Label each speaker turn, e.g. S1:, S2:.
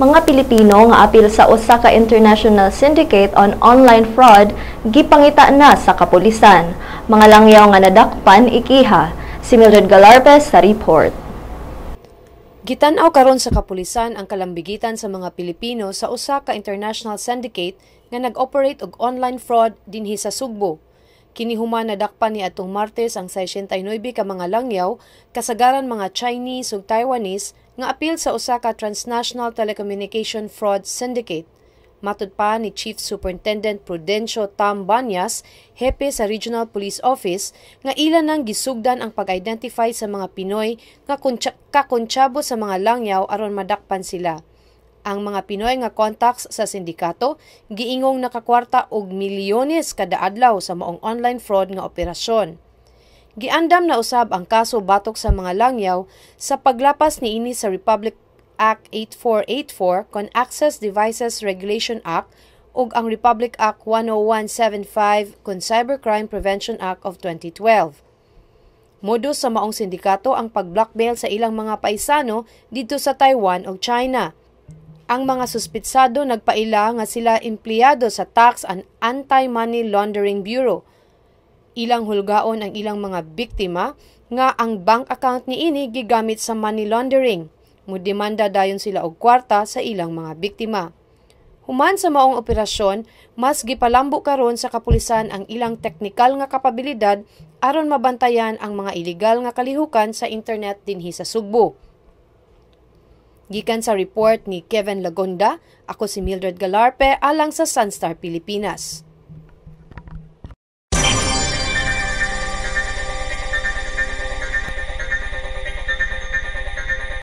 S1: Mga Pilipino nga apil sa usa ka international syndicate on online fraud gipangita na sa kapulisan. Mga langyaw nga nadakpan ikiha. Si Mildred Galarpes sa report.
S2: Gitanaw karon sa kapulisan ang kalambigitan sa mga Pilipino sa usa ka international syndicate nga nag-operate og online fraud dinhi sa Sugbo. Kini human nadakpan ni atong Martes ang 69 ka mga langyaw, kasagaran mga Chinese ug Taiwanese nga apil sa usa ka transnational telecommunication fraud syndicate. Matud pa ni Chief Superintendent Prudencio Tam Banyas, hepe sa Regional Police Office, nga ilan nang gisugdan ang pag-identify sa mga Pinoy nga kakontsabo sa mga langyaw aron madakpan sila. Ang mga Pinoy nga contacts sa sindikato giingong nakakwarta og milyones kada adlaw sa maong online fraud nga operasyon. Giandam na usab ang kaso batok sa mga langyaw sa paglapas niini sa Republic Act 8484 kon Access Devices Regulation Act ug ang Republic Act 10175 kon Cybercrime Prevention Act of 2012. Modus sa maong sindikato ang pag-blackmail sa ilang mga paisano dito sa Taiwan ug China. Ang mga suspitsado nagpaila nga sila empleyado sa Tax and Anti-Money Laundering Bureau. Ilang hulgaon ang ilang mga biktima nga ang bank account niini gigamit sa money laundering. Mudemanda dayon sila og kwarta sa ilang mga biktima. Human sa maong operasyon, mas gipalambo karon sa kapulisan ang ilang teknikal nga kapabilidad aron mabantayan ang mga ilegal nga kalihukan sa internet dinhi sa Sugbo. Gikan sa report ni Kevin Lagonda, ako si Mildred Galarpe alang sa Sunstar Pilipinas.